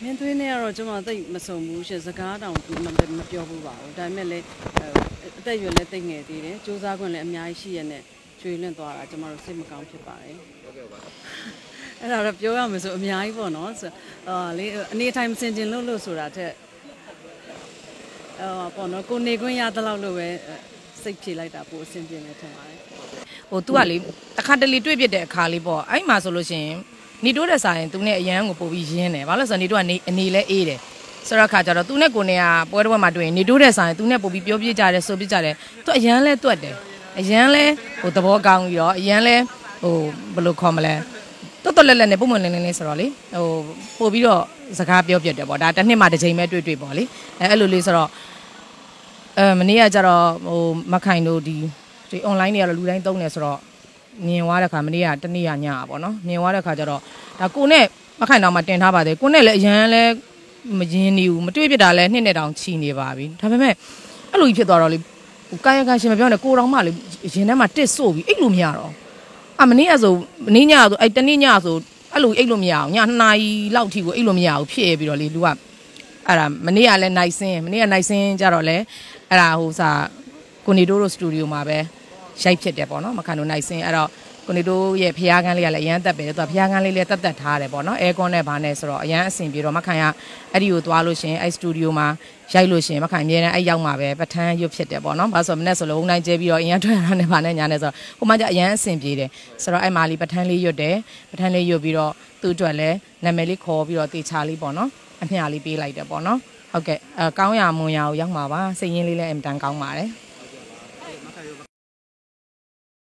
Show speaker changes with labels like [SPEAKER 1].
[SPEAKER 1] မင်းသွေးနဲ့ကတော့ကျွန်တော်သိမစုံဘူးရှင်စကားတောင်မပြောဘူးပါဘူးဒါပေမဲ့လည်းအသက်အရွယ်လည်းသိငယ်သေးတယ်စူးစမ်းခွင့်လည်းအများကြီးရှိရတဲ့ကျွေးလွင့်သွားတာကျွန်တော်တို့စိတ်မကောင်းဖြစ်ပါတယ်ဟုတ်ကဲ့ပါအဲ့ဒါတော့ပြောရမယ်ဆိုအများကြီးပေါ့နော်ဆိုလေအနေထိုင်မစင်ကျင်လို့ဆိုတာတဲ့ပေါ့နော်ကိုနေခွင့်ရတဲ့လောက်လို့ပဲစိတ်ဖြေလိုက်တာပိုအဆင်ပြေနေထင်ပါတယ်
[SPEAKER 2] ဟို तू ကလေတစ်ခါတလေတွေ့ပြတဲ့အခါလေးပေါ့အဲ့မှာဆိုလို့ရှိရင်နေတိုးတဲ့ဆိုင်သူနဲ့အရန်ကိုပို့ပြီးရင်းတယ်ဘာလို့ဆိုတော့နေတိုးကနေအနေလဲအေးတယ်ဆိုတော့ခါကျတော့သူနဲ့ကိုနေကပွဲတော်မှာတွေ့ရင်နေတိုးတဲ့ဆိုင်သူနဲ့ပို့ပြီးပြောပြကြတယ်ဆိုပြကြတယ်သူအရန်လဲတွက်တယ်အရန်လဲဟိုသဘောကောင်းပြီးတော့အရန်လဲဟိုဘယ်လိုခေါ်မလဲတော်လက်နဲ့ပုံမှန်လင်းလင်းဆိုတော့လေဟိုပို့ပြီးတော့စကားပြောပြတယ်ပေါ့ဒါတစ်နှစ်မှတစ်ချိန်ပဲတွေ့ပေါ့လေအဲ့လိုလေးဆိုတော့မနေ့ကကျတော့ဟိုမခိုင်တို့ဒီ online တွေကတော့လူတိုင်းသုံးတယ်ဆိုတော့မြင်သွားတဲ့ခါမနေ့ကတနေ့ညပေါ့နော်မြင်သွားတဲ့ခါကျတော့ဒါကိုနဲ့မခိုင်တော့မှတင်ထားပါတယ်ကိုနဲ့လည်းအရန်လဲမရင်းနေဘူးမတွေ့ပြတာလဲနှစ်နဲ့တောင်ချီနေပါပြီဒါပေမဲ့အဲ့လိုကြီးဖြစ်သွားတော့လေကာယကံရှင်မပြောနဲ့ကိုတော်မှလေရင်ထဲမှာတစ်ဆို့ပြီးအိတ်လို့မရတော့မနေ့ကဆိုမနေ့ညဆိုအဲ့တနေ့ညဆိုအဲ့လိုအိတ်လို့မရအောင်ည2 နာရီလောက်ထိကိုအိတ်လို့မရအောင်ဖြစ်ပြီးတော့လေလူကအဲ့ဒါမနေ့ကလည်းနိုင်စင်းမနေ့ကနိုင်စင်းကြတော့လေအဲ့ဒါဟိုစာကိုနေတိုးတို့စတူဒီယိုမှာပဲရိုက်ဖြစ်တယ်ပေါ့နော်မခန်တို့နိုင်စင်းအဲ့တော့ကိုနေတိုးရဲ့ဖျားကန်းလေးကလည်းအရန်တက်ပဲသူကဖျားကန်းလေးလည်းတက်ထားတယ်ပေါ့နော်အဲကွန်နဲ့ဘာနဲ့ဆိုတော့အရန်အဆင်ပြေတော့မခန်ကအဲ့ဒီကိုသွားလို့ရှင်အဲ့စတူဒီယိုမှာရိုက်လို့ရှင်မခန်အမြဲတမ်းအဲ့ရောက်မှာပဲပထန်းရွတ်ဖြစ်တယ်ပေါ့နော်ဘာလို့ဆိုမနေ့ဆိုလုံးနိုင်ကျဲပြီးတော့အရန်ထွက်ရတာနဲ့ဘာနဲ့ညာနဲ့ဆိုတော့ဟိုမှာကျအရန်အဆင်ပြေတယ်ဆိုတော့အဲ့မာလီပထန်းလေးရွတ်တယ်ပထန်းလေးရွတ်ပြီးတော့သူ့အတွက်လည်းနာမည်လေးခေါ်ပြီးတော့တေချာလေးပေါ့နော်အမျှလေးပေးလိုက်တယ်ပေါ့နော်ဟုတ်ကဲ့ကောင်းရမွန်ရအောင်ရောက်မှာပါစိတ်ရင်းလေးလည်းအင်တန်ကောင်းပါတယ်